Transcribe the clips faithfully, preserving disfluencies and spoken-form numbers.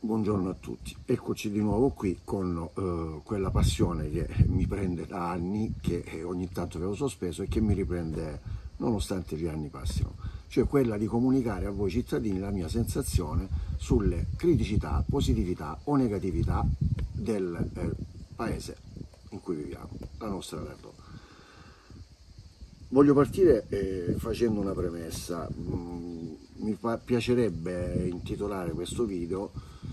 Buongiorno a tutti, eccoci di nuovo qui con eh, quella passione che mi prende da anni, che ogni tanto avevo sospeso e che mi riprende nonostante gli anni passino, cioè quella di comunicare a voi cittadini la mia sensazione sulle criticità, positività o negatività del eh, paese in cui viviamo, la nostra Nardò. Voglio partire eh, facendo una premessa. Mm, mi piacerebbe intitolare questo video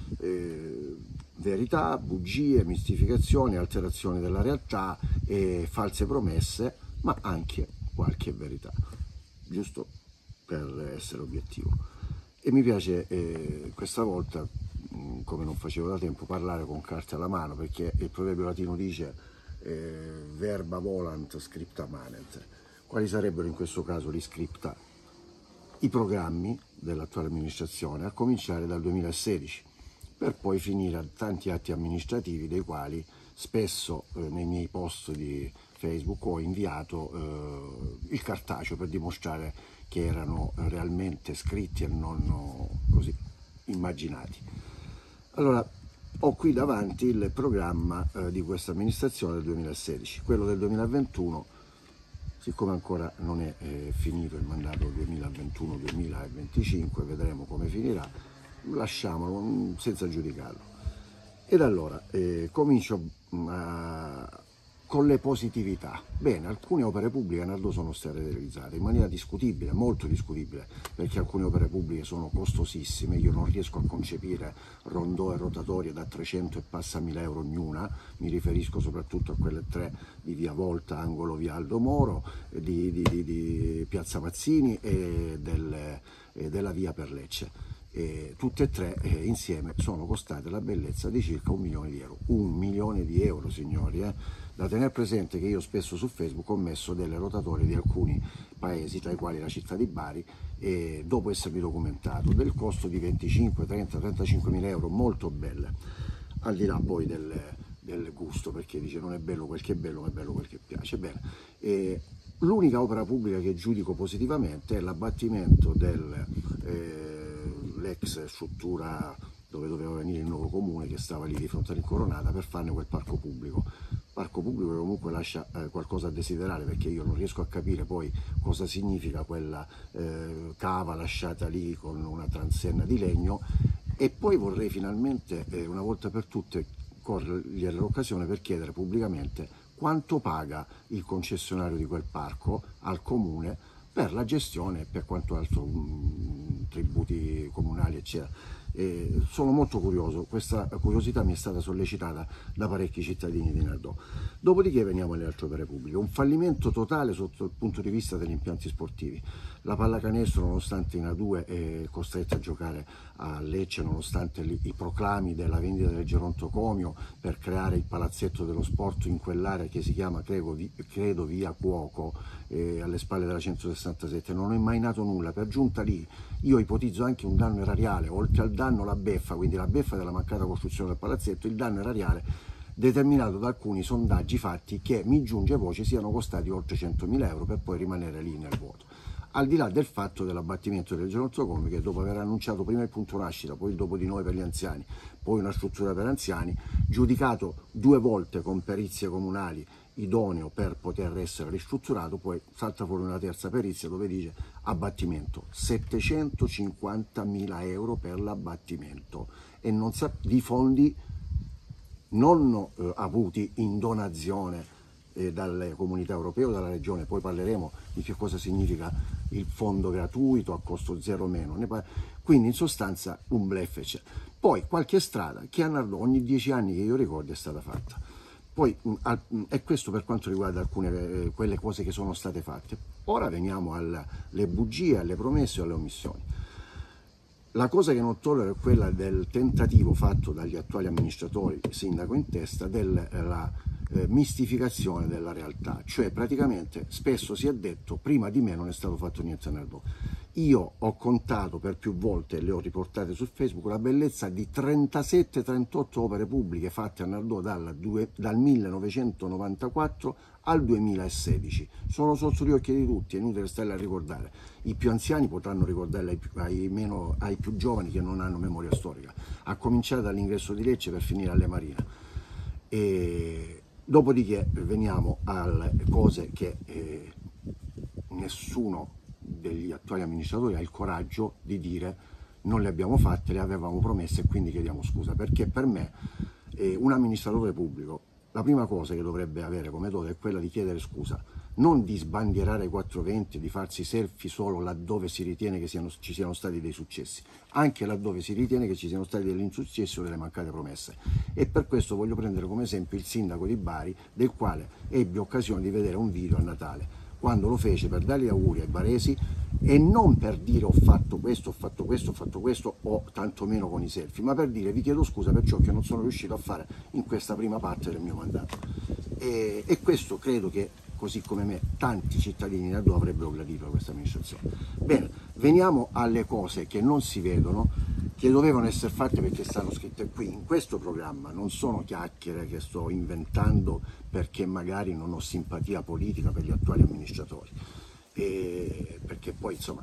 eh, verità, bugie, mistificazioni, alterazioni della realtà e false promesse, ma anche qualche verità, giusto per essere obiettivo. E mi piace eh, questa volta, mh, come non facevo da tempo, parlare con carte alla mano, perché il proverbio latino dice eh, verba volant scripta manet. Quali sarebbero in questo caso gli scripta? I programmi dell'attuale amministrazione, a cominciare dal duemilasedici, per poi finire a tanti atti amministrativi, dei quali spesso eh, nei miei post di Facebook ho inviato eh, il cartaceo per dimostrare che erano realmente scritti e non così immaginati. Allora, ho qui davanti il programma eh, di questa amministrazione del duemilasedici, quello del duemilaventuno. Siccome ancora non è eh, finito il mandato duemilaventuno duemilaventicinque, vedremo come finirà, lasciamolo senza giudicarlo. Ed allora, eh, comincio a, con le positività. Bene, alcune opere pubbliche a Nardò sono state realizzate in maniera discutibile, molto discutibile, perché alcune opere pubbliche sono costosissime. Io non riesco a concepire rondò e rotatorie da trecento e passa mila euro ognuna, mi riferisco soprattutto a quelle tre di via Volta, angolo via Aldo Moro, di, di, di, di piazza Mazzini e, del, e della via per Lecce. E tutte e tre eh, insieme sono costate la bellezza di circa un milione di euro. Un milione di euro, signori, eh? Da tenere presente che io spesso su Facebook ho messo delle rotatorie di alcuni paesi, tra i quali la città di Bari, e dopo essermi documentato, del costo di venticinque, trenta, trentacinque mila euro, molto belle, al di là poi del, del gusto, perché dice non è bello quel che è bello, ma è bello quel che piace. Bene, e l'unica opera pubblica che giudico positivamente è l'abbattimento del eh, l'ex struttura dove doveva venire il nuovo comune, che stava lì di fronte all'Incoronata, per farne quel parco pubblico. Parco pubblico che comunque lascia eh, qualcosa a desiderare, perché io non riesco a capire poi cosa significa quella eh, cava lasciata lì con una transenna di legno. E poi vorrei finalmente, eh, una volta per tutte, cogliere l'occasione per chiedere pubblicamente quanto paga il concessionario di quel parco al comune per la gestione e per quanto altro, mh, tributi comunali eccetera. E sono molto curioso, questa curiosità mi è stata sollecitata da parecchi cittadini di Nardò. Dopodiché veniamo alle altre opere pubbliche. Un fallimento totale sotto il punto di vista degli impianti sportivi. La pallacanestro, nonostante in A due è costretta a giocare a Lecce, nonostante i proclami della vendita del gerontocomio per creare il palazzetto dello sport in quell'area che si chiama credo, credo via Cuoco, eh, alle spalle della centosessantasette, non è mai nato nulla. Per giunta lì io ipotizzo anche un danno erariale, oltre al danno la beffa, quindi la beffa della mancata costruzione del palazzetto, il danno erariale determinato da alcuni sondaggi fatti, che mi giunge voce siano costati oltre centomila euro per poi rimanere lì nel vuoto. Al di là del fatto dell'abbattimento del gerontocomio, che dopo aver annunciato prima il punto nascita, poi il dopo di noi per gli anziani, poi una struttura per anziani, giudicato due volte con perizie comunali idoneo per poter essere ristrutturato, poi salta fuori una terza perizia dove dice abbattimento, settecentocinquantamila euro per l'abbattimento, e non sa di fondi non eh, avuti in donazione eh, dalle comunità europee o dalla regione. Poi parleremo di che cosa significa il fondo gratuito a costo zero meno, quindi in sostanza un bluff c'è. Poi qualche strada che a Nardò ogni dieci anni che io ricordo è stata fatta. Poi, è questo per quanto riguarda alcune eh, quelle cose che sono state fatte. Ora veniamo alle bugie, alle promesse e alle omissioni. La cosa che non tollero è quella del tentativo fatto dagli attuali amministratori, sindaco in testa, della eh, mistificazione della realtà. Cioè praticamente spesso si è detto prima di me non è stato fatto niente a Nardò. io ho contato per più volte, e le ho riportate su Facebook, la bellezza di trentasette trentotto opere pubbliche fatte a Nardò dal, dal millenovecentonovantaquattro al duemilasedici. Sono sotto gli occhi di tutti, è inutile starle a ricordare. I più anziani potranno ricordarle ai più, ai, meno, ai più giovani che non hanno memoria storica, a cominciare dall'ingresso di Lecce per finire alle Marina. E dopodiché veniamo alle cose che eh, nessuno degli attuali amministratori ha il coraggio di dire: non le abbiamo fatte, le avevamo promesse e quindi chiediamo scusa. Perché per me eh, un amministratore pubblico, la prima cosa che dovrebbe avere come dote è quella di chiedere scusa, non di sbandierare i quattrocentoventi, di farsi selfie solo laddove si ritiene che siano, ci siano stati dei successi, anche laddove si ritiene che ci siano stati degli insuccessi o delle mancate promesse. E per questo voglio prendere come esempio il sindaco di Bari, del quale ebbi occasione di vedere un video a Natale, quando lo fece per dare gli auguri ai baresi e non per dire ho fatto questo, ho fatto questo, ho fatto questo, o tantomeno con i selfie, ma per dire: vi chiedo scusa per ciò che non sono riuscito a fare in questa prima parte del mio mandato. E, e questo credo che, così come me, tanti cittadini di Nardò avrebbero gradito a questa amministrazione. Bene, veniamo alle cose che non si vedono, che dovevano essere fatte perché stanno scritte qui in questo programma. Non sono chiacchiere che sto inventando perché magari non ho simpatia politica per gli attuali amministratori, e perché poi insomma,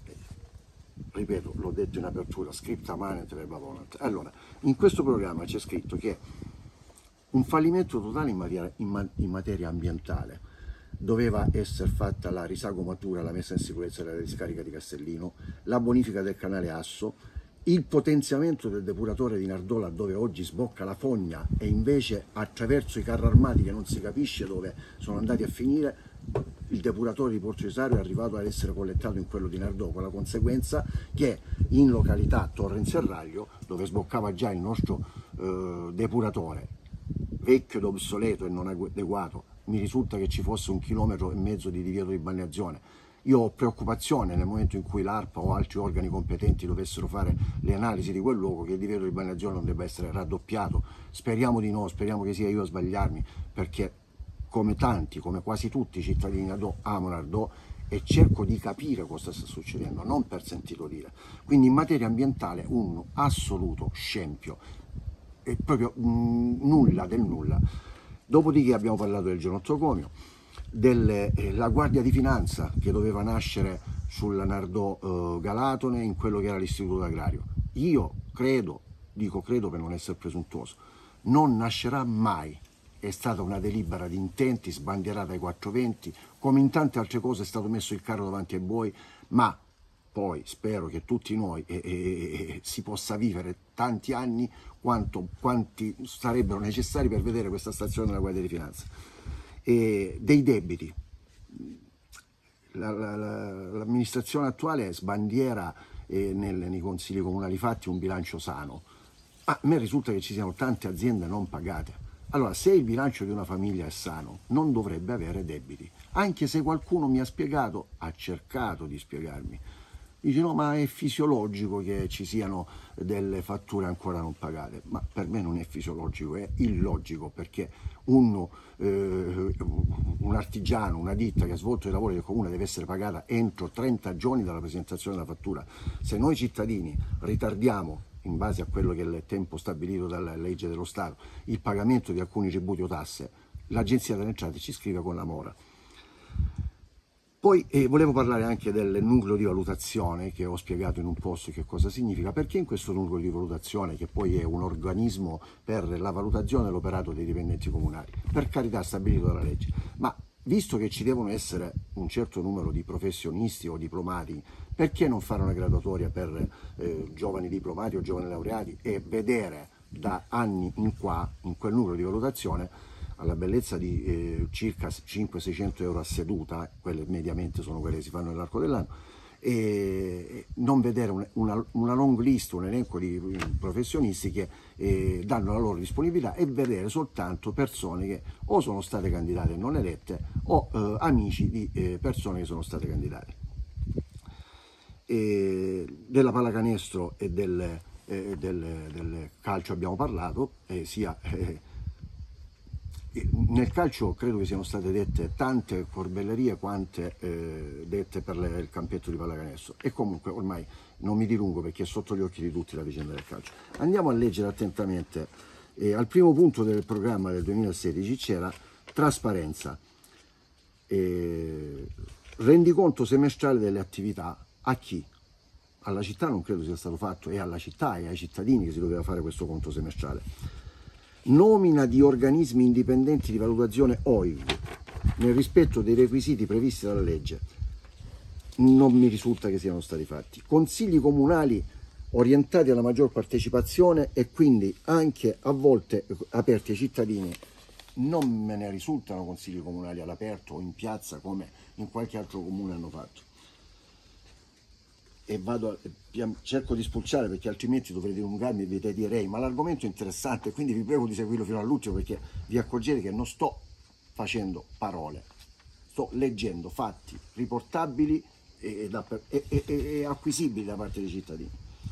ripeto, l'ho detto in apertura, scripta manet verba volant. Allora, in questo programma c'è scritto che un fallimento totale in materia, in ma in materia ambientale doveva essere fatta la risagomatura, la messa in sicurezza della discarica di Castellino, la bonifica del canale Asso, il potenziamento del depuratore di Nardò laddove oggi sbocca la fogna e invece attraverso i carri armati che non si capisce dove sono andati a finire, il depuratore di Porto Cesario è arrivato ad essere collettato in quello di Nardò, con la conseguenza che in località Torrenserraglio, dove sboccava già il nostro eh, depuratore, vecchio ed obsoleto e non adeguato, mi risulta che ci fosse un chilometro e mezzo di divieto di balneazione. Io ho preoccupazione nel momento in cui l'ARPA o altri organi competenti dovessero fare le analisi di quel luogo che il divieto di balneazione non debba essere raddoppiato. Speriamo di no, speriamo che sia io a sbagliarmi, perché come tanti, come quasi tutti i cittadini di Nardò, amo Nardò e cerco di capire cosa sta succedendo, non per sentito dire. Quindi in materia ambientale un assoluto scempio, è proprio mh, nulla del nulla. Dopodiché abbiamo parlato del genottocomio, della eh, Guardia di Finanza che doveva nascere sulla Nardò eh, Galatone, in quello che era l'istituto agrario. Io credo, dico credo per non essere presuntuoso, non nascerà mai. È stata una delibera di intenti sbandierata ai quattrocentoventi, come in tante altre cose è stato messo il carro davanti ai buoi, ma poi spero che tutti noi eh, eh, si possa vivere tanti anni quanto, quanti sarebbero necessari per vedere questa stazione della Guardia di Finanza. E dei debiti, l'amministrazione attuale sbandiera eh, nel, nei consigli comunali fatti un bilancio sano, ma a me risulta che ci siano tante aziende non pagate. Allora, se il bilancio di una famiglia è sano, non dovrebbe avere debiti, anche se qualcuno mi ha spiegato, ha cercato di spiegarmi, dice no, ma è fisiologico che ci siano delle fatture ancora non pagate. Ma per me non è fisiologico, è illogico, perché uno, eh, un artigiano, una ditta che ha svolto i lavori del comune deve essere pagata entro trenta giorni dalla presentazione della fattura. Se noi cittadini ritardiamo, in base a quello che è il tempo stabilito dalla legge dello Stato, il pagamento di alcuni tributi o tasse, l'Agenzia delle Entrate ci scrive con la mora. Poi eh, volevo parlare anche del nucleo di valutazione, che ho spiegato in un post che cosa significa, perché in questo nucleo di valutazione, che poi è un organismo per la valutazione dell'operato dei dipendenti comunali, per carità stabilito dalla legge, ma visto che ci devono essere un certo numero di professionisti o diplomati, perché non fare una graduatoria per eh, giovani diplomati o giovani laureati e vedere da anni in qua, in quel nucleo di valutazione, alla bellezza di eh, circa cinquecento seicento euro a seduta, quelle mediamente sono quelle che si fanno nell'arco dell'anno, e non vedere una, una, una long list, un elenco di professionisti che eh, danno la loro disponibilità, e vedere soltanto persone che o sono state candidate e non elette o eh, amici di eh, persone che sono state candidate. E della pallacanestro e del, eh, del, del calcio abbiamo parlato, eh, sia eh, nel calcio credo che siano state dette tante corbellerie quante eh, dette per le, il campetto di pallacanestro, e comunque ormai non mi dilungo perché è sotto gli occhi di tutti la vicenda del calcio. Andiamo a leggere attentamente. Eh, al primo punto del programma del duemilasedici c'era trasparenza, eh, rendiconto semestrale delle attività. A chi? Alla città non credo sia stato fatto, è alla città e ai cittadini che si doveva fare questo conto semestrale. Nomina di organismi indipendenti di valutazione O I V nel rispetto dei requisiti previsti dalla legge. Non mi risulta che siano stati fatti. Consigli comunali orientati alla maggior partecipazione e quindi anche a volte aperti ai cittadini. Non me ne risultano consigli comunali all'aperto o in piazza come in qualche altro comune hanno fatto. E vado a, cerco di spulciare perché altrimenti dovrei dilungarmi e vi direi, ma l'argomento è interessante, quindi vi prego di seguirlo fino all'ultimo perché vi accorgete che non sto facendo parole, sto leggendo fatti riportabili e, e, e, e acquisibili da parte dei cittadini.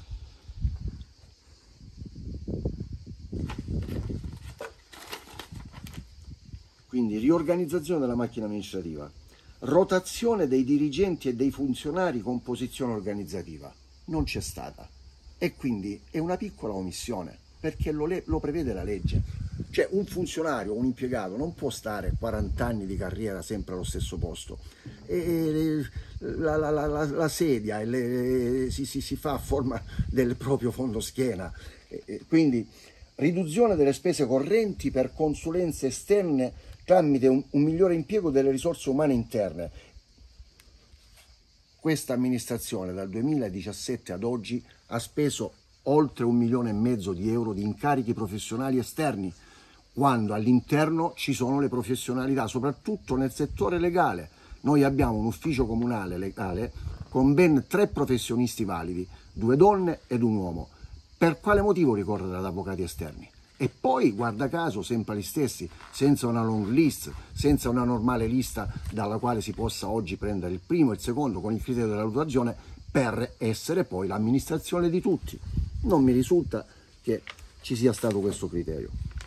Quindi riorganizzazione della macchina amministrativa, rotazione dei dirigenti e dei funzionari con posizione organizzativa. Non c'è stata, e quindi è una piccola omissione perché lo, lo prevede la legge. Cioè un funzionario, un impiegato non può stare quaranta anni di carriera sempre allo stesso posto, e la, la, la, la, la sedia e le, si, si, si fa a forma del proprio fondoschiena. E, e quindi riduzione delle spese correnti per consulenze esterne tramite un, un migliore impiego delle risorse umane interne. Questa amministrazione dal duemiladiciassette ad oggi ha speso oltre un milione e mezzo di euro di incarichi professionali esterni, quando all'interno ci sono le professionalità, soprattutto nel settore legale. Noi abbiamo un ufficio comunale legale con ben tre professionisti validi, due donne ed un uomo. Per quale motivo ricorrere ad avvocati esterni? E poi, guarda caso, sempre gli stessi, senza una long list, senza una normale lista dalla quale si possa oggi prendere il primo e il secondo con il criterio della valutazione per essere poi l'amministrazione di tutti. Non mi risulta che ci sia stato questo criterio.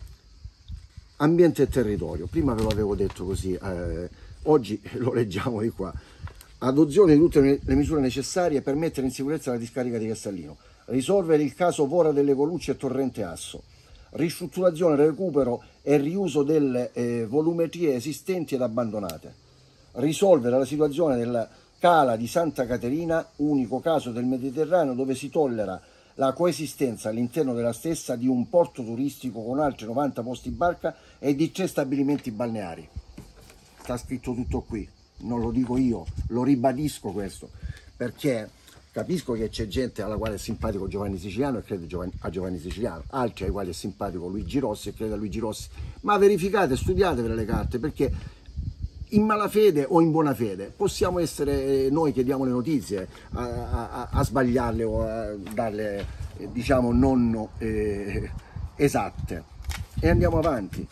Ambiente e territorio, prima ve lo avevo detto così, eh, oggi lo leggiamo di qua. Adozione di tutte le misure necessarie per mettere in sicurezza la discarica di Castellino, risolvere il caso Vora delle Colucci e Torrente Asso, ristrutturazione, recupero e riuso delle eh, volumetrie esistenti ed abbandonate, risolvere la situazione della cala di Santa Caterina, unico caso del Mediterraneo dove si tollera la coesistenza all'interno della stessa di un porto turistico con altri novanta posti barca e di tre stabilimenti balneari. Sta scritto tutto qui, non lo dico io, lo ribadisco questo, perché capisco che c'è gente alla quale è simpatico Giovanni Siciliano e crede a Giovanni Siciliano, altri ai quali è simpatico Luigi Rossi e crede a Luigi Rossi, ma verificate, studiatevele le carte, perché in malafede o in buona fede possiamo essere noi che diamo le notizie a, a, a sbagliarle o a darle, diciamo, non eh, esatte. E andiamo avanti.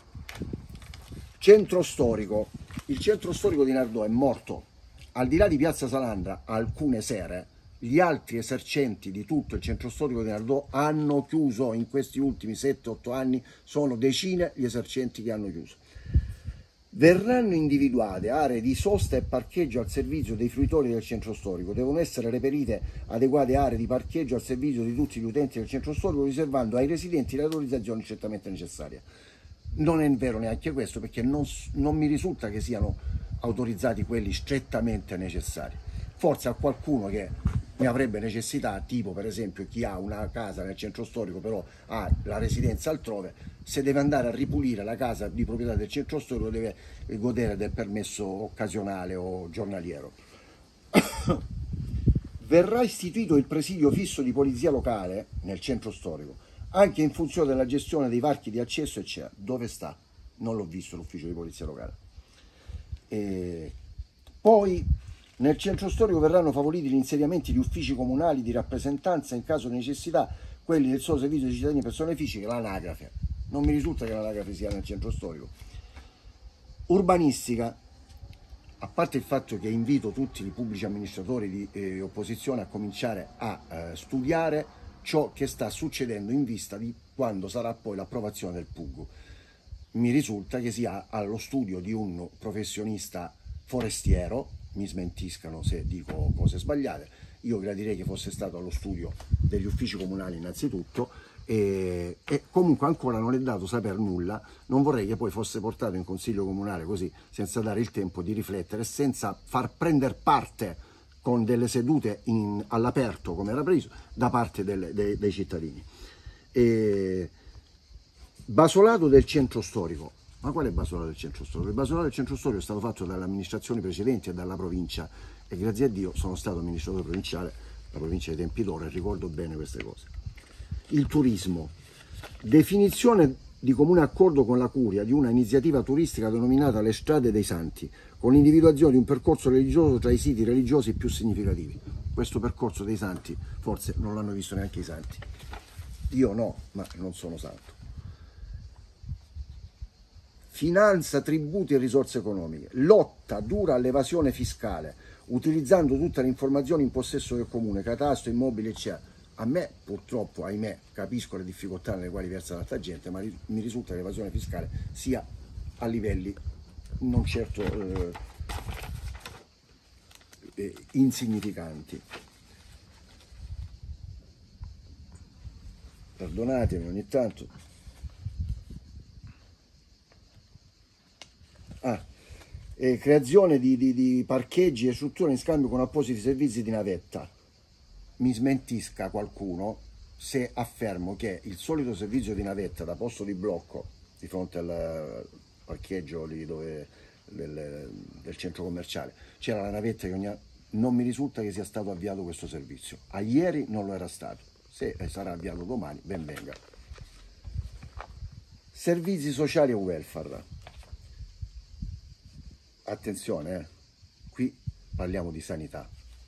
Centro storico. Il centro storico di Nardò è morto. Al di là di Piazza Salandra, alcune sere, gli altri esercenti di tutto il centro storico di Nardò hanno chiuso in questi ultimi sette otto anni, sono decine gli esercenti che hanno chiuso. Verranno individuate aree di sosta e parcheggio al servizio dei fruitori del centro storico. Devono essere reperite adeguate aree di parcheggio al servizio di tutti gli utenti del centro storico, riservando ai residenti le autorizzazioni certamente necessarie. Non è vero neanche questo, perché non, non mi risulta che siano autorizzati quelli strettamente necessari. Forse a qualcuno che ne avrebbe necessità, tipo per esempio chi ha una casa nel centro storico però ha la residenza altrove, se deve andare a ripulire la casa di proprietà del centro storico deve godere del permesso occasionale o giornaliero. Verrà istituito il presidio fisso di polizia locale nel centro storico, anche in funzione della gestione dei varchi di accesso, eccetera. Dove sta? Non l'ho visto l'ufficio di polizia locale. E poi nel centro storico verranno favoriti gli insediamenti di uffici comunali di rappresentanza in caso di necessità, quelli del solo servizio di cittadini e persone fisiche, l'anagrafe. Non mi risulta che l'anagrafe sia nel centro storico. Urbanistica, a parte il fatto che invito tutti i pubblici amministratori di eh, opposizione a cominciare a eh, studiare ciò che sta succedendo in vista di quando sarà poi l'approvazione del P U G. mi risulta che sia allo studio di un professionista forestiero, mi smentiscano se dico cose sbagliate, io gradirei che fosse stato allo studio degli uffici comunali innanzitutto, e, e comunque ancora non è dato saper nulla, non vorrei che poi fosse portato in consiglio comunale così, senza dare il tempo di riflettere, senza far prendere parte con delle sedute all'aperto come era previsto da parte delle, dei, dei cittadini. E, basolato del centro storico. Ma qual è il basolato del centro storico? Il basolato del centro storico è stato fatto dalle amministrazioni precedenti e dalla provincia, e grazie a Dio sono stato amministratore provinciale, la provincia di Tempidoro, e ricordo bene queste cose. Il turismo. Definizione di comune accordo con la Curia di una iniziativa turistica denominata Le Strade dei Santi, con l'individuazione di un percorso religioso tra i siti religiosi più significativi. Questo percorso dei santi forse non l'hanno visto neanche i santi. Io no, ma non sono santo. Finanza, tributi e risorse economiche, lotta dura all'evasione fiscale, utilizzando tutte le informazioni in possesso del comune, catasto, immobili, eccetera. A me, purtroppo, ahimè, capisco le difficoltà nelle quali versa tanta gente, ma mi risulta che l'evasione fiscale sia a livelli non certo eh, eh, insignificanti. Perdonatemi ogni tanto. Ah, eh, creazione di, di, di parcheggi e strutture in scambio con appositi servizi di navetta. Mi smentisca qualcuno se affermo che il solito servizio di navetta da posto di blocco di fronte al parcheggio lì dove, del, del centro commerciale c'era la navetta che ogni anno, non mi risulta che sia stato avviato questo servizio. A ieri non lo era stato, se sarà avviato domani ben venga. Servizi sociali e welfare. Attenzione, eh. Qui parliamo di sanità.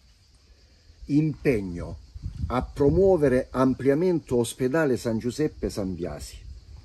Impegno a promuovere ampliamento ospedale San Giuseppe San Biasi.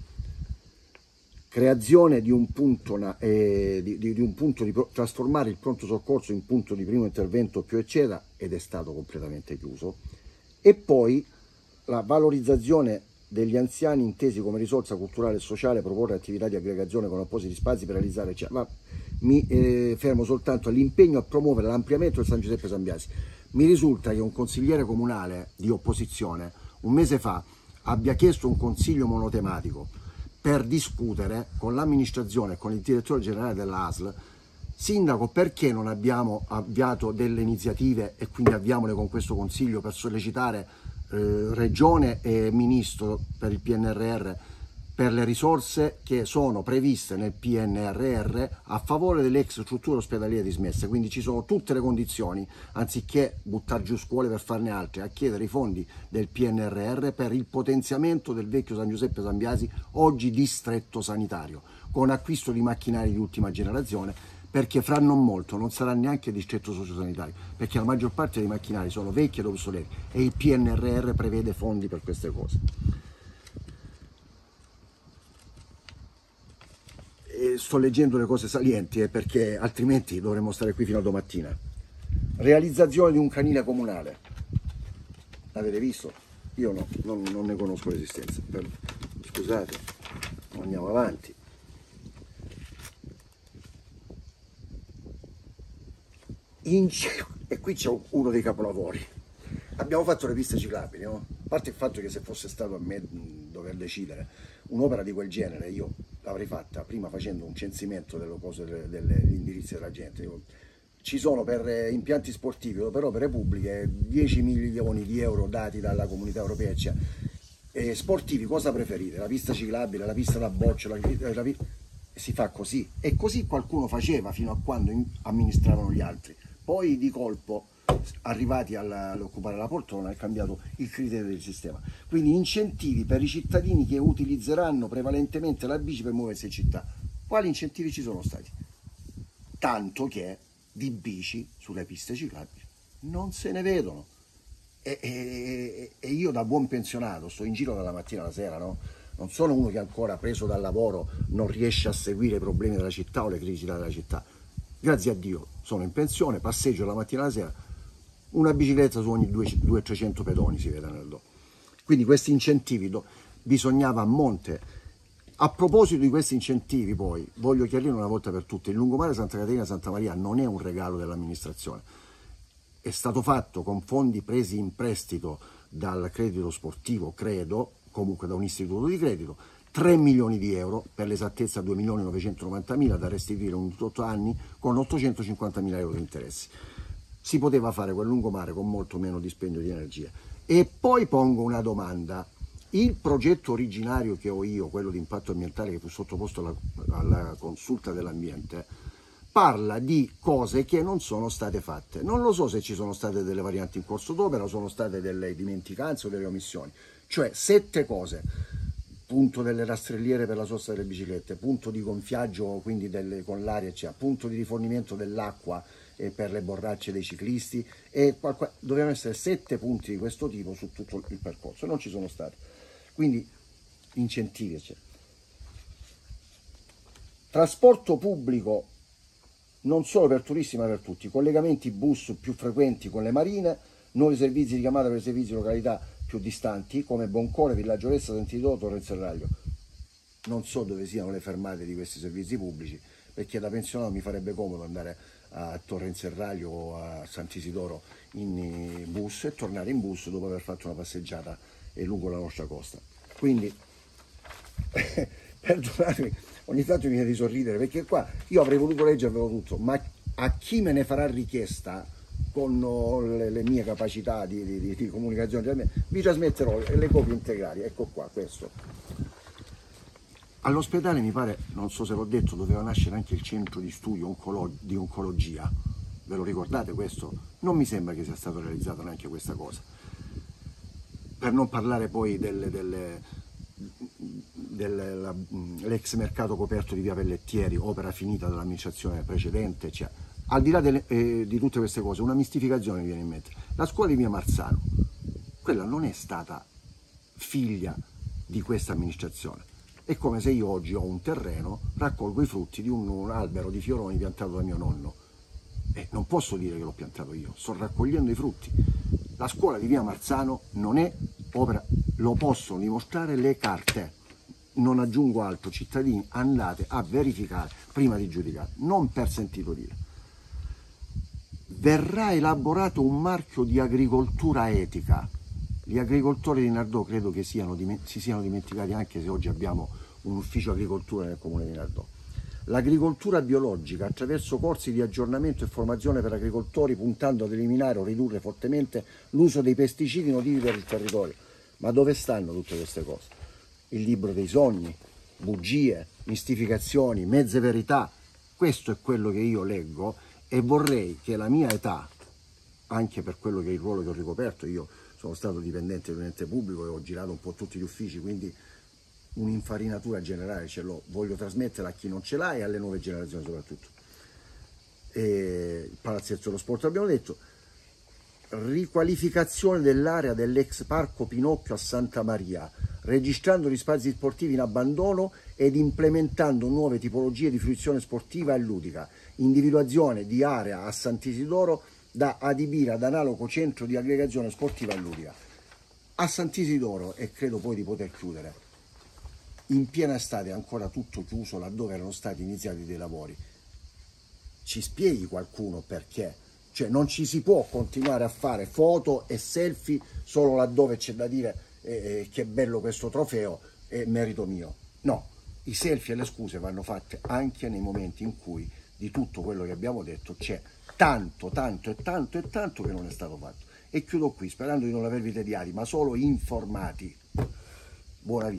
Creazione di un punto, eh, di, di, di un punto di trasformare il pronto soccorso in punto di primo intervento più eccetera, ed è stato completamente chiuso. E poi la valorizzazione degli anziani intesi come risorsa culturale e sociale, proporre attività di aggregazione con appositi spazi per realizzare, eccetera. Ma mi eh, fermo soltanto all'impegno a promuovere l'ampliamento del San Giuseppe San Biasi. Mi risulta che un consigliere comunale di opposizione un mese fa abbia chiesto un consiglio monotematico per discutere con l'amministrazione e con il direttore generale dell'A S L. Sindaco, perché non abbiamo avviato delle iniziative e quindi avviamole con questo consiglio per sollecitare eh, Regione e Ministro per il P N R R per le risorse che sono previste nel P N R R a favore delle ex strutture ospedaliere dismesse. Quindi ci sono tutte le condizioni, anziché buttare giù scuole per farne altre, a chiedere i fondi del P N R R per il potenziamento del vecchio San Giuseppe San Biasi, oggi distretto sanitario, con acquisto di macchinari di ultima generazione, perché fra non molto non sarà neanche distretto sociosanitario, perché la maggior parte dei macchinari sono vecchi ed obsoleti e il P N R R prevede fondi per queste cose. E sto leggendo le cose salienti eh, perché altrimenti dovremmo stare qui fino a domattina. Realizzazione di un canile comunale. L'avete visto? Io no, non, non ne conosco l'esistenza. Scusate, andiamo avanti. In... E qui c'è uno dei capolavori. Abbiamo fatto le piste ciclabili, no? A parte il fatto che se fosse stato a me dover decidere un'opera di quel genere, io l'avrei fatta prima facendo un censimento delle cose, degli indirizzi della gente. Ci sono per impianti sportivi o per opere pubbliche dieci milioni di euro dati dalla Comunità Europea, cioè, e sportivi cosa preferite? La pista ciclabile, la pista da boccia, la, la, la, si fa così. E così qualcuno faceva fino a quando amministravano gli altri. Poi di colpo, arrivati all'occupare la poltrona, è cambiato il criterio del sistema. Quindi incentivi per i cittadini che utilizzeranno prevalentemente la bici per muoversi in città. Quali incentivi ci sono stati? Tanto che di bici sulle piste ciclabili non se ne vedono. E, e, e io da buon pensionato sto in giro dalla mattina alla sera, no? Non sono uno che ancora preso dal lavoro non riesce a seguire i problemi della città o le criticità della città. Grazie a Dio sono in pensione, passeggio la mattina alla sera, una bicicletta su ogni duecento trecento pedoni si vede nel do. Quindi questi incentivi do, bisognava a monte A proposito di questi incentivi, poi, voglio chiarire una volta per tutte, il lungomare Santa Caterina Santa Maria non è un regalo dell'amministrazione, è stato fatto con fondi presi in prestito dal credito sportivo, credo, comunque da un istituto di credito, tre milioni di euro, per l'esattezza due milioni novecentonovantamila da restituire in otto anni con ottocentocinquantamila euro di interessi. Si poteva fare quel lungomare con molto meno dispendio di energia. E poi pongo una domanda. Il progetto originario che ho io, quello di impatto ambientale che fu sottoposto alla, alla consulta dell'ambiente, parla di cose che non sono state fatte. Non lo so se ci sono state delle varianti in corso d'opera o sono state delle dimenticanze o delle omissioni. Cioè sette cose: punto delle rastrelliere per la sosta delle biciclette, punto di gonfiaggio quindi delle, con l'aria, eccetera, punto di rifornimento dell'acqua eh, per le borracce dei ciclisti, e dovevano essere sette punti di questo tipo su tutto il percorso, non ci sono stati. Quindi incentivi, eccetera. Trasporto pubblico non solo per turisti ma per tutti, collegamenti bus più frequenti con le marine, nuovi servizi di chiamata per i servizi di località più distanti come Boncore, Villaggio Ressa, Sant'Isidoro, Torrenserraglio. Non so dove siano le fermate di questi servizi pubblici, perché da pensionato mi farebbe comodo andare a Torrenserraglio o a Sant'Isidoro in bus e tornare in bus dopo aver fatto una passeggiata lungo la nostra costa. Quindi perdonatemi, ogni tanto mi viene di sorridere, perché qua io avrei voluto leggervelo tutto, ma a chi me ne farà richiesta con le, le mie capacità di, di, di comunicazione vi trasmetterò le copie integrali. Ecco qua, questo. All'ospedale, mi pare, non so se l'ho detto, doveva nascere anche il centro di studio oncolo di oncologia. Ve lo ricordate questo? Non mi sembra che sia stato realizzato neanche questa cosa. Per non parlare poi delle, delle, dell'ex mercato coperto di via Pellettieri, opera finita dall'amministrazione precedente. Cioè, al di là delle, eh, di tutte queste cose, una mistificazione mi viene in mente. La scuola di via Marzano, quella non è stata figlia di questa amministrazione. È come se io oggi ho un terreno, raccolgo i frutti di un, un albero di fioroni piantato da mio nonno. E non posso dire che l'ho piantato io, sto raccogliendo i frutti. La scuola di via Marzano non è opera, lo possono dimostrare le carte. Non aggiungo altro, cittadini, andate a verificare prima di giudicare, non per sentito dire. Verrà elaborato un marchio di agricoltura etica. Gli agricoltori di Nardò credo che siano, si siano dimenticati, anche se oggi abbiamo un ufficio agricoltura nel comune di Nardò. L'agricoltura biologica, attraverso corsi di aggiornamento e formazione per agricoltori, puntando ad eliminare o ridurre fortemente l'uso dei pesticidi nocivi per il territorio. Ma dove stanno tutte queste cose? Il libro dei sogni, bugie, mistificazioni, mezze verità. Questo è quello che io leggo e vorrei che la mia età, anche per quello che è il ruolo che ho ricoperto, io sono stato dipendente di un ente pubblico e ho girato un po' tutti gli uffici, quindi un'infarinatura generale ce l'ho, voglio trasmetterla a chi non ce l'ha e alle nuove generazioni soprattutto. E il palazzetto dello sport abbiamo detto, riqualificazione dell'area dell'ex parco Pinocchio a Santa Maria, registrando gli spazi sportivi in abbandono ed implementando nuove tipologie di fruizione sportiva e ludica, individuazione di area a Sant'Isidoro da adibire ad analogo centro di aggregazione sportiva e ludica. A Sant'Isidoro, e credo poi di poter chiudere, in piena estate è ancora tutto chiuso laddove erano stati iniziati dei lavori. Ci spieghi qualcuno perché? Cioè non ci si può continuare a fare foto e selfie solo laddove c'è da dire eh, che bello questo trofeo, è merito mio. No, i selfie e le scuse vanno fatte anche nei momenti in cui di tutto quello che abbiamo detto c'è tanto, tanto e tanto e tanto che non è stato fatto. E chiudo qui, sperando di non avervi tediati, ma solo informati. Buona vita.